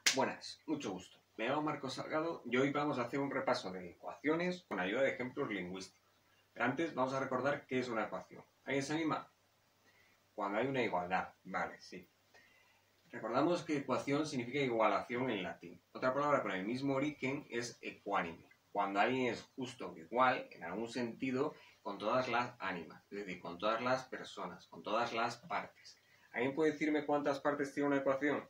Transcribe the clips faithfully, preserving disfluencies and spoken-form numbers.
Buenas, mucho gusto. Me llamo Marcos Salgado y hoy vamos a hacer un repaso de ecuaciones con ayuda de ejemplos lingüísticos. Pero antes vamos a recordar qué es una ecuación. ¿Alguien se anima? Cuando hay una igualdad. Vale, sí. Recordamos que ecuación significa igualación en latín. Otra palabra con el mismo origen es ecuánime. Cuando alguien es justo o igual, en algún sentido, con todas las ánimas. Es decir, con todas las personas, con todas las partes. ¿Alguien puede decirme cuántas partes tiene una ecuación?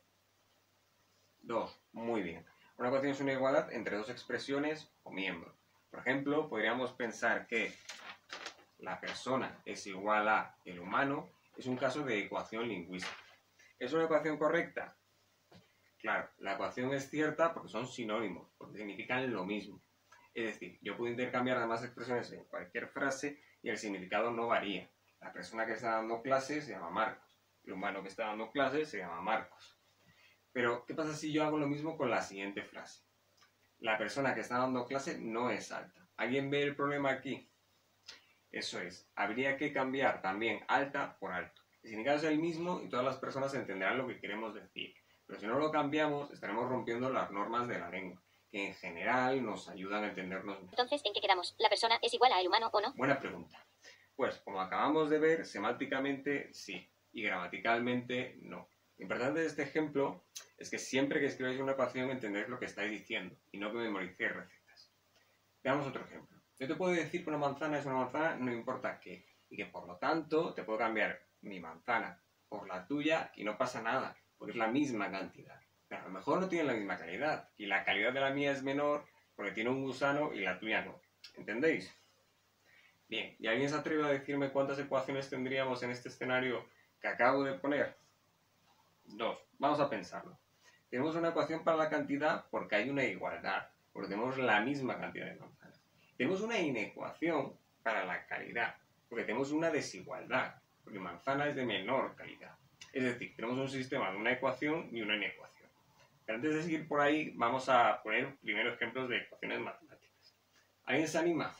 Dos. Muy bien. Una ecuación es una igualdad entre dos expresiones o miembros. Por ejemplo, podríamos pensar que la persona es igual a el humano. Es un caso de ecuación lingüística. ¿Es una ecuación correcta? Claro, la ecuación es cierta porque son sinónimos, porque significan lo mismo. Es decir, yo puedo intercambiar ambas expresiones en cualquier frase y el significado no varía. La persona que está dando clases se llama Marcos. El humano que está dando clases se llama Marcos. Pero, ¿qué pasa si yo hago lo mismo con la siguiente frase? La persona que está dando clase no es alta. ¿Alguien ve el problema aquí? Eso es, habría que cambiar también alta por alto. El significado es el mismo y todas las personas entenderán lo que queremos decir. Pero si no lo cambiamos, estaremos rompiendo las normas de la lengua, que en general nos ayudan a entendernos mejor. Entonces, ¿en qué quedamos? ¿La persona es igual al humano o no? Buena pregunta. Pues, como acabamos de ver, semánticamente sí, y gramaticalmente no. Lo importante de este ejemplo es que siempre que escribáis una ecuación entendéis lo que estáis diciendo y no que memoricéis recetas. Veamos otro ejemplo. Yo te puedo decir que una manzana es una manzana, no importa qué, y que por lo tanto te puedo cambiar mi manzana por la tuya y no pasa nada, porque es la misma cantidad. Pero a lo mejor no tienen la misma calidad, y la calidad de la mía es menor porque tiene un gusano y la tuya no. ¿Entendéis? Bien, ¿y alguien se atreve a decirme cuántas ecuaciones tendríamos en este escenario que acabo de poner? Dos. Vamos a pensarlo. Tenemos una ecuación para la cantidad porque hay una igualdad, porque tenemos la misma cantidad de manzanas. Tenemos una inecuación para la calidad, porque tenemos una desigualdad, porque manzana es de menor calidad. Es decir, tenemos un sistema de una ecuación y una inecuación. Pero antes de seguir por ahí, vamos a poner primero ejemplos de ecuaciones matemáticas. ¿Alguien se anima?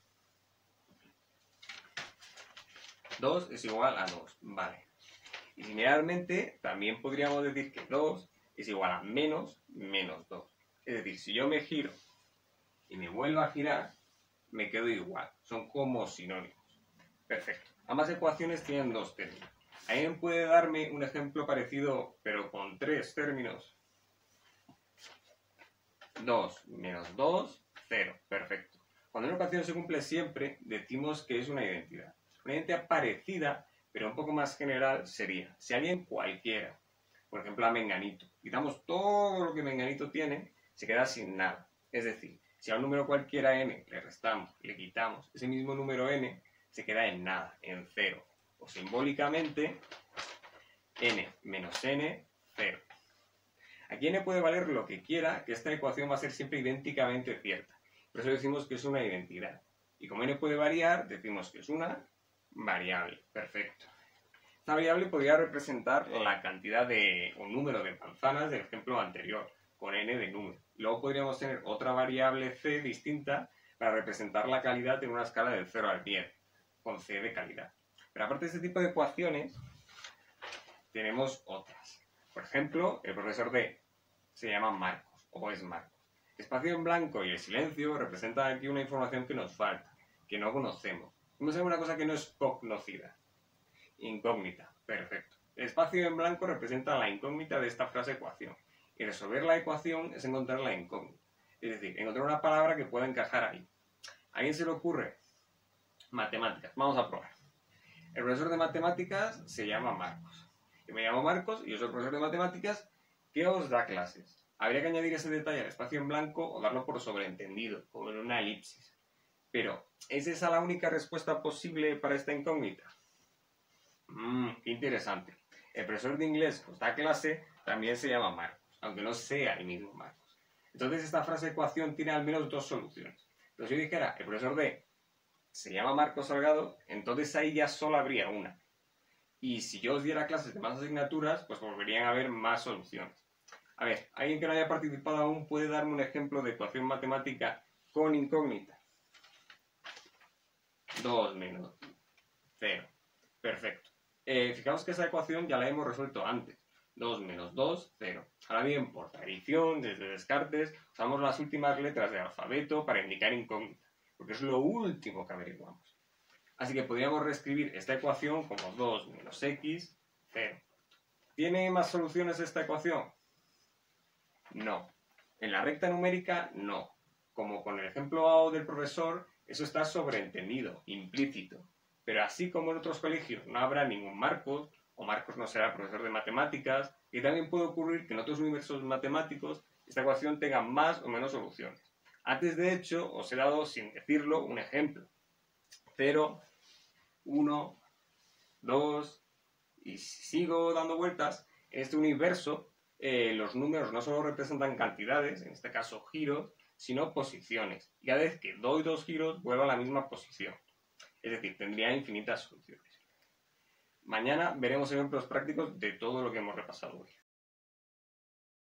dos es igual a dos, vale. Y similarmente, también podríamos decir que dos es igual a menos menos dos. Es decir, si yo me giro y me vuelvo a girar, me quedo igual. Son como sinónimos. Perfecto. Ambas ecuaciones tienen dos términos. ¿Alguien puede darme un ejemplo parecido, pero con tres términos? dos menos dos, cero. Perfecto. Cuando una ecuación se cumple siempre, decimos que es una identidad. Una identidad parecida, pero un poco más general, sería si alguien cualquiera, por ejemplo a Menganito, quitamos todo lo que Menganito tiene, se queda sin nada. Es decir, si a un número cualquiera n le restamos, le quitamos, ese mismo número n se queda en nada, en cero. O simbólicamente, n menos n, cero. Aquí n puede valer lo que quiera, que esta ecuación va a ser siempre idénticamente cierta. Por eso decimos que es una identidad. Y como n puede variar, decimos que es una variable. Perfecto. Esta variable podría representar la cantidad de un número de manzanas del ejemplo anterior, con n de número. Luego podríamos tener otra variable c distinta para representar la calidad en una escala del cero al diez, con c de calidad. Pero aparte de este tipo de ecuaciones, tenemos otras. Por ejemplo, el profesor D se llama Marcos, o es Marcos. El espacio en blanco y el silencio representan aquí una información que nos falta, que no conocemos. ¿Cómo se llama una cosa que no es conocida? Incógnita. Perfecto. El espacio en blanco representa la incógnita de esta frase ecuación. Y resolver la ecuación es encontrar la incógnita. Es decir, encontrar una palabra que pueda encajar ahí. ¿A alguien se le ocurre? Matemáticas. Vamos a probar. El profesor de matemáticas se llama Marcos. Yo me llamo Marcos y yo soy el profesor de matemáticas que os da clases. Habría que añadir ese detalle al espacio en blanco o darlo por sobreentendido, como en una elipsis. Pero, ¿es esa la única respuesta posible para esta incógnita? Mmm, qué interesante. El profesor de inglés que os da clase también se llama Marcos, aunque no sea el mismo Marcos. Entonces esta frase ecuación tiene al menos dos soluciones. Pero si yo dijera, el profesor de se llama Marcos Salgado, entonces ahí ya solo habría una. Y si yo os diera clases de más asignaturas, pues volverían a haber más soluciones. A ver, ¿alguien que no haya participado aún puede darme un ejemplo de ecuación matemática con incógnita? dos menos cero. Perfecto. Eh, fijaos que esa ecuación ya la hemos resuelto antes. dos menos dos, cero. Ahora bien, por tradición, desde Descartes, usamos las últimas letras del alfabeto para indicar incógnita, porque es lo último que averiguamos. Así que podríamos reescribir esta ecuación como dos menos x, cero. ¿Tiene más soluciones esta ecuación? No. En la recta numérica, no. Como con el ejemplo del profesor, eso está sobreentendido, implícito. Pero así como en otros colegios no habrá ningún Marcos, o Marcos no será profesor de matemáticas, y también puede ocurrir que en otros universos matemáticos esta ecuación tenga más o menos soluciones. Antes, de hecho, os he dado, sin decirlo, un ejemplo. cero, uno, dos, y si sigo dando vueltas, en este universo eh, los números no solo representan cantidades, en este caso giros, sino posiciones. Y cada vez que doy dos giros, vuelvo a la misma posición. Es decir, tendría infinitas soluciones. Mañana veremos ejemplos prácticos de todo lo que hemos repasado hoy.